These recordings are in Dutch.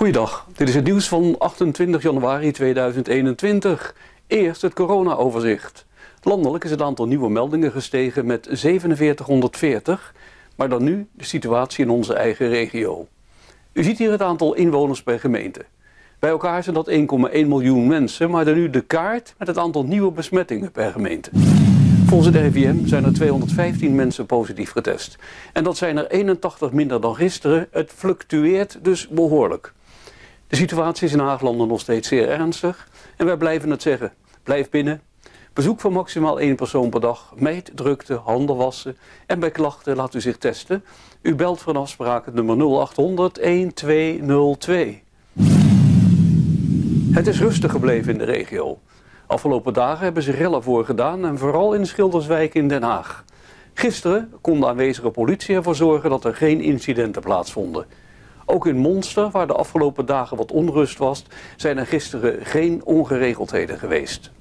Goeiedag, dit is het nieuws van 28 januari 2021. Eerst het corona-overzicht. Landelijk is het aantal nieuwe meldingen gestegen met 4740, maar dan nu de situatie in onze eigen regio. U ziet hier het aantal inwoners per gemeente. Bij elkaar zijn dat 1,1 miljoen mensen, maar dan nu de kaart met het aantal nieuwe besmettingen per gemeente. Volgens het RIVM zijn er 215 mensen positief getest. En dat zijn er 81 minder dan gisteren. Het fluctueert dus behoorlijk. De situatie is in Haaglanden nog steeds zeer ernstig. En wij blijven het zeggen. Blijf binnen. Bezoek van maximaal 1 persoon per dag. Meet drukte, handen wassen. En bij klachten laat u zich testen. U belt voor een afspraak het nummer 0800 1202. Het is rustig gebleven in de regio. Afgelopen dagen hebben ze rellen voorgedaan en vooral in Schilderswijk in Den Haag. Gisteren kon de aanwezige politie ervoor zorgen dat er geen incidenten plaatsvonden. Ook in Monster, waar de afgelopen dagen wat onrust was, zijn er gisteren geen ongeregeldheden geweest.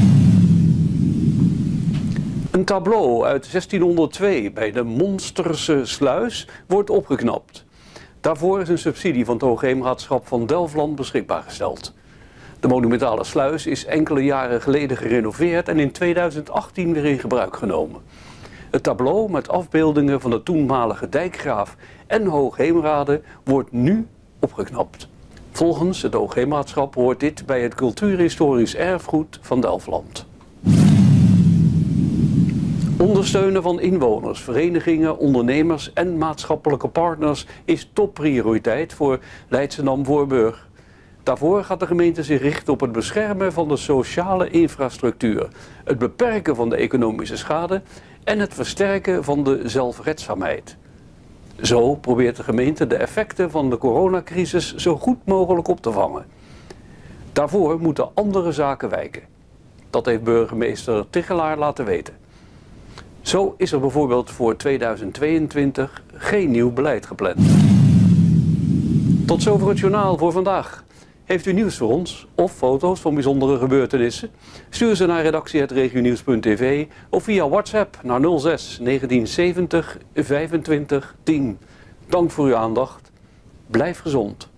Een tableau uit 1602 bij de Monsterse sluis wordt opgeknapt. Daarvoor is een subsidie van het Hoogheemraadschap van Delfland beschikbaar gesteld. De monumentale sluis is enkele jaren geleden gerenoveerd en in 2018 weer in gebruik genomen. Het tableau met afbeeldingen van de toenmalige dijkgraaf en hoogheemraden wordt nu opgeknapt. Volgens het Hoogheemraadschap hoort dit bij het cultuurhistorisch erfgoed van Delfland. Ondersteunen van inwoners, verenigingen, ondernemers en maatschappelijke partners is topprioriteit voor Leidschendam-Voorburg. Daarvoor gaat de gemeente zich richten op het beschermen van de sociale infrastructuur, het beperken van de economische schade en het versterken van de zelfredzaamheid. Zo probeert de gemeente de effecten van de coronacrisis zo goed mogelijk op te vangen. Daarvoor moeten andere zaken wijken. Dat heeft burgemeester Tichelaar laten weten. Zo is er bijvoorbeeld voor 2022 geen nieuw beleid gepland. Tot zover het journaal voor vandaag. Heeft u nieuws voor ons of foto's van bijzondere gebeurtenissen? Stuur ze naar redactie@regionieuws.tv of via WhatsApp naar 06 1970 25 10. Dank voor uw aandacht. Blijf gezond.